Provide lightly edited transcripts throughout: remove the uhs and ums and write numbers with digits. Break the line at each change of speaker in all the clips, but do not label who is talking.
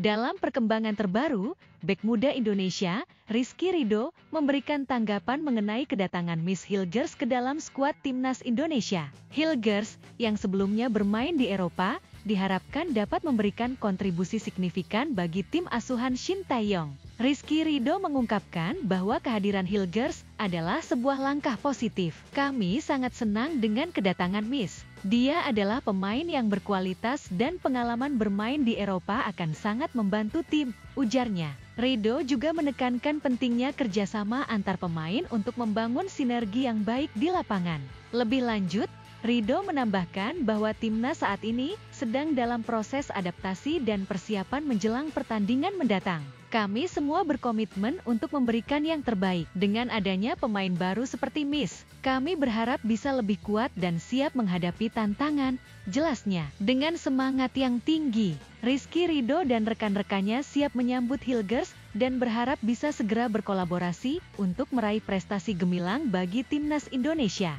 Dalam perkembangan terbaru, bek muda Indonesia, Rizky Ridho, memberikan tanggapan mengenai kedatangan Miss Hilgers ke dalam skuad timnas Indonesia. Hilgers, yang sebelumnya bermain di Eropa, diharapkan dapat memberikan kontribusi signifikan bagi tim asuhan Shin Tae-yong. Rizky Ridho mengungkapkan bahwa kehadiran Hilgers adalah sebuah langkah positif. Kami sangat senang dengan kedatangan Miss. Dia adalah pemain yang berkualitas dan pengalaman bermain di Eropa akan sangat membantu tim, ujarnya. Ridho juga menekankan pentingnya kerjasama antar pemain untuk membangun sinergi yang baik di lapangan. Lebih lanjut, Ridho menambahkan bahwa timnas saat ini sedang dalam proses adaptasi dan persiapan menjelang pertandingan mendatang. Kami semua berkomitmen untuk memberikan yang terbaik. Dengan adanya pemain baru seperti Miss, kami berharap bisa lebih kuat dan siap menghadapi tantangan, jelasnya. Dengan semangat yang tinggi, Rizky Ridho dan rekan-rekannya siap menyambut Hilgers dan berharap bisa segera berkolaborasi untuk meraih prestasi gemilang bagi timnas Indonesia.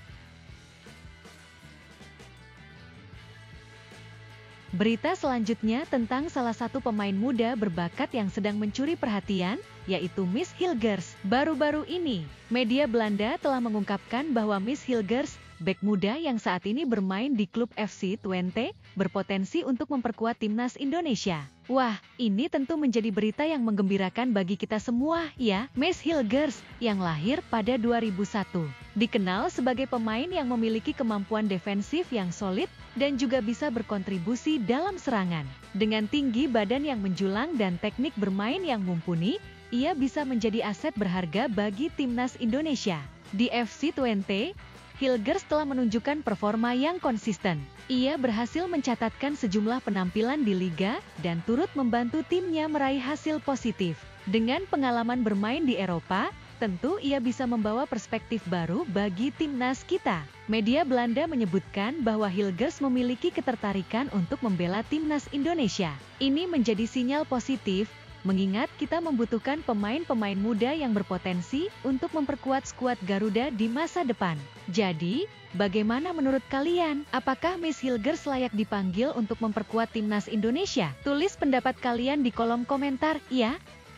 Berita selanjutnya tentang salah satu pemain muda berbakat yang sedang mencuri perhatian, yaitu Miss Hilgers. Baru-baru ini, media Belanda telah mengungkapkan bahwa Miss Hilgers, bek muda yang saat ini bermain di klub FC Twente, berpotensi untuk memperkuat timnas Indonesia. Wah, ini tentu menjadi berita yang menggembirakan bagi kita semua, ya. Miss Hilgers, yang lahir pada 2001, dikenal sebagai pemain yang memiliki kemampuan defensif yang solid dan juga bisa berkontribusi dalam serangan. Dengan tinggi badan yang menjulang dan teknik bermain yang mumpuni, ia bisa menjadi aset berharga bagi timnas Indonesia. Di FC Twente, Hilgers telah menunjukkan performa yang konsisten. Ia berhasil mencatatkan sejumlah penampilan di liga dan turut membantu timnya meraih hasil positif. Dengan pengalaman bermain di Eropa, tentu ia bisa membawa perspektif baru bagi timnas kita. Media Belanda menyebutkan bahwa Hilgers memiliki ketertarikan untuk membela timnas Indonesia. Ini menjadi sinyal positif, mengingat kita membutuhkan pemain-pemain muda yang berpotensi untuk memperkuat skuad Garuda di masa depan. Jadi, bagaimana menurut kalian? Apakah Miss Hilgers layak dipanggil untuk memperkuat timnas Indonesia? Tulis pendapat kalian di kolom komentar, ya.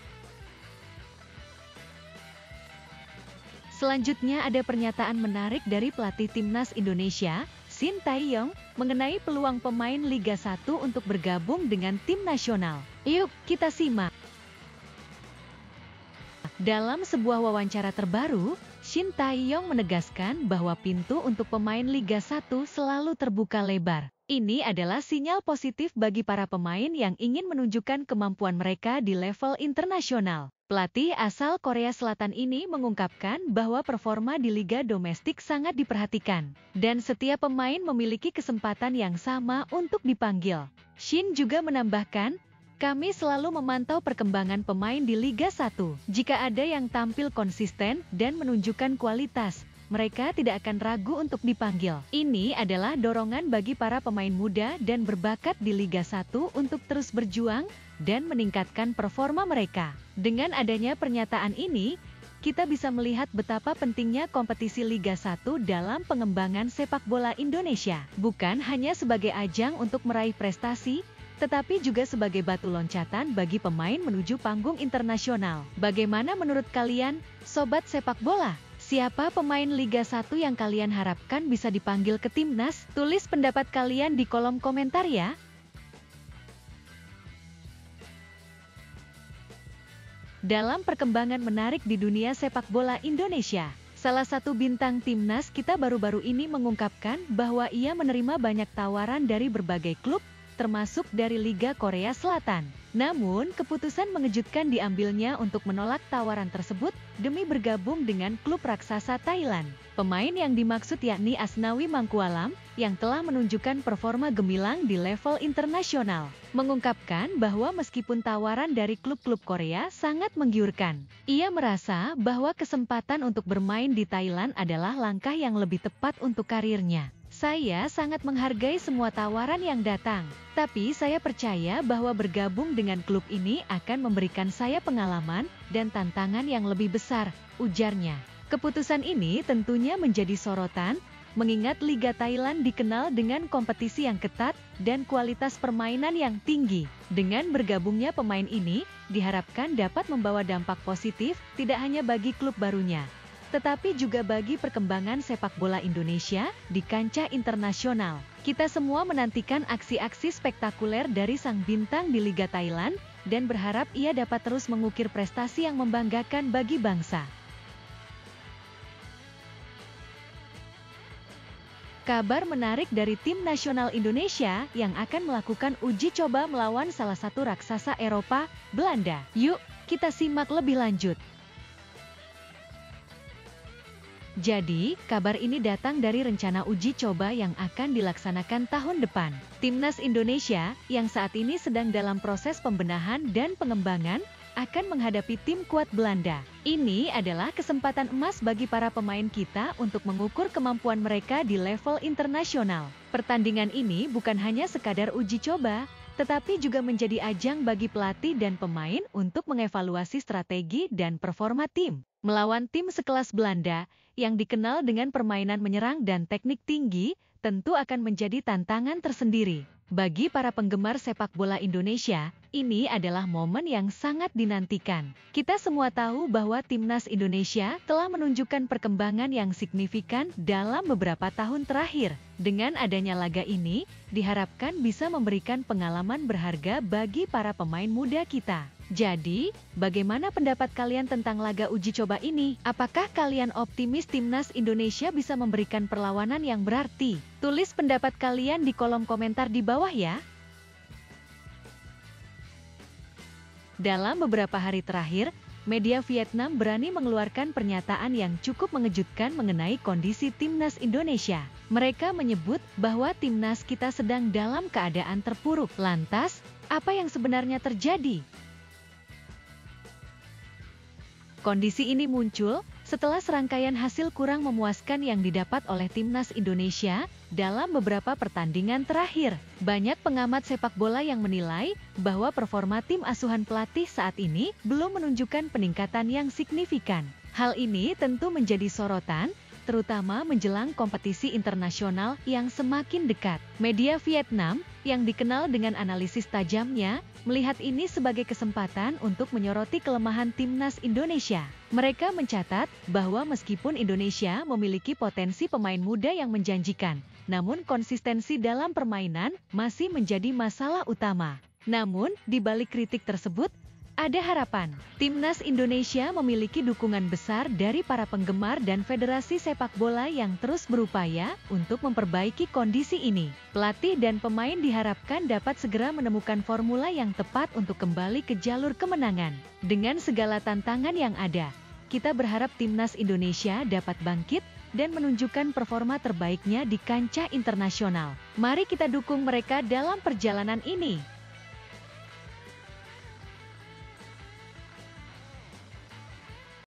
Selanjutnya ada pernyataan menarik dari pelatih timnas Indonesia, Shin Tae-yong, mengenai peluang pemain Liga 1 untuk bergabung dengan tim nasional. Yuk, kita simak. Dalam sebuah wawancara terbaru, Shin Tae-yong menegaskan bahwa pintu untuk pemain Liga 1 selalu terbuka lebar. Ini adalah sinyal positif bagi para pemain yang ingin menunjukkan kemampuan mereka di level internasional. Pelatih asal Korea Selatan ini mengungkapkan bahwa performa di liga domestik sangat diperhatikan, dan setiap pemain memiliki kesempatan yang sama untuk dipanggil. Shin juga menambahkan, kami selalu memantau perkembangan pemain di Liga 1. Jika ada yang tampil konsisten dan menunjukkan kualitas, mereka tidak akan ragu untuk dipanggil. Ini adalah dorongan bagi para pemain muda dan berbakat di Liga 1 untuk terus berjuang dan meningkatkan performa mereka. Dengan adanya pernyataan ini, kita bisa melihat betapa pentingnya kompetisi Liga 1 dalam pengembangan sepak bola Indonesia. Bukan hanya sebagai ajang untuk meraih prestasi, tetapi juga sebagai batu loncatan bagi pemain menuju panggung internasional. Bagaimana menurut kalian, sobat sepak bola? Siapa pemain Liga 1 yang kalian harapkan bisa dipanggil ke timnas? Tulis pendapat kalian di kolom komentar, ya. Dalam perkembangan menarik di dunia sepak bola Indonesia, salah satu bintang timnas kita baru-baru ini mengungkapkan bahwa ia menerima banyak tawaran dari berbagai klub, termasuk dari Liga Korea Selatan. Namun, keputusan mengejutkan diambilnya untuk menolak tawaran tersebut demi bergabung dengan klub raksasa Thailand. Pemain yang dimaksud yakni Asnawi Mangkualam, yang telah menunjukkan performa gemilang di level internasional, mengungkapkan bahwa meskipun tawaran dari klub-klub Korea sangat menggiurkan, ia merasa bahwa kesempatan untuk bermain di Thailand adalah langkah yang lebih tepat untuk karirnya. Saya sangat menghargai semua tawaran yang datang, tapi saya percaya bahwa bergabung dengan klub ini akan memberikan saya pengalaman dan tantangan yang lebih besar, ujarnya. Keputusan ini tentunya menjadi sorotan, mengingat Liga Thailand dikenal dengan kompetisi yang ketat dan kualitas permainan yang tinggi. Dengan bergabungnya pemain ini, diharapkan dapat membawa dampak positif tidak hanya bagi klub barunya, tetapi juga bagi perkembangan sepak bola Indonesia di kancah internasional. Kita semua menantikan aksi-aksi spektakuler dari sang bintang di Liga Thailand dan berharap ia dapat terus mengukir prestasi yang membanggakan bagi bangsa. Kabar menarik dari tim nasional Indonesia yang akan melakukan uji coba melawan salah satu raksasa Eropa, Belanda. Yuk, kita simak lebih lanjut. Jadi, kabar ini datang dari rencana uji coba yang akan dilaksanakan tahun depan. Timnas Indonesia, yang saat ini sedang dalam proses pembenahan dan pengembangan, akan menghadapi tim kuat Belanda. Ini adalah kesempatan emas bagi para pemain kita untuk mengukur kemampuan mereka di level internasional. Pertandingan ini bukan hanya sekadar uji coba, tetapi juga menjadi ajang bagi pelatih dan pemain untuk mengevaluasi strategi dan performa tim. Melawan tim sekelas Belanda, yang dikenal dengan permainan menyerang dan teknik tinggi, tentu akan menjadi tantangan tersendiri. Bagi para penggemar sepak bola Indonesia, ini adalah momen yang sangat dinantikan. Kita semua tahu bahwa Timnas Indonesia telah menunjukkan perkembangan yang signifikan dalam beberapa tahun terakhir. Dengan adanya laga ini, diharapkan bisa memberikan pengalaman berharga bagi para pemain muda kita. Jadi, bagaimana pendapat kalian tentang laga uji coba ini? Apakah kalian optimis Timnas Indonesia bisa memberikan perlawanan yang berarti? Tulis pendapat kalian di kolom komentar di bawah ya. Dalam beberapa hari terakhir, media Vietnam berani mengeluarkan pernyataan yang cukup mengejutkan mengenai kondisi Timnas Indonesia. Mereka menyebut bahwa Timnas kita sedang dalam keadaan terpuruk. Lantas, apa yang sebenarnya terjadi? Kondisi ini muncul setelah serangkaian hasil kurang memuaskan yang didapat oleh Timnas Indonesia dalam beberapa pertandingan terakhir. Banyak pengamat sepak bola yang menilai bahwa performa tim asuhan pelatih saat ini belum menunjukkan peningkatan yang signifikan. Hal ini tentu menjadi sorotan, terutama menjelang kompetisi internasional yang semakin dekat. Media Vietnam, yang dikenal dengan analisis tajamnya, melihat ini sebagai kesempatan untuk menyoroti kelemahan Timnas Indonesia. Mereka mencatat bahwa meskipun Indonesia memiliki potensi pemain muda yang menjanjikan, namun konsistensi dalam permainan masih menjadi masalah utama. Namun, di balik kritik tersebut, ada harapan. Timnas Indonesia memiliki dukungan besar dari para penggemar dan federasi sepak bola yang terus berupaya untuk memperbaiki kondisi ini. Pelatih dan pemain diharapkan dapat segera menemukan formula yang tepat untuk kembali ke jalur kemenangan. Dengan segala tantangan yang ada, kita berharap Timnas Indonesia dapat bangkit dan menunjukkan performa terbaiknya di kancah internasional. Mari kita dukung mereka dalam perjalanan ini.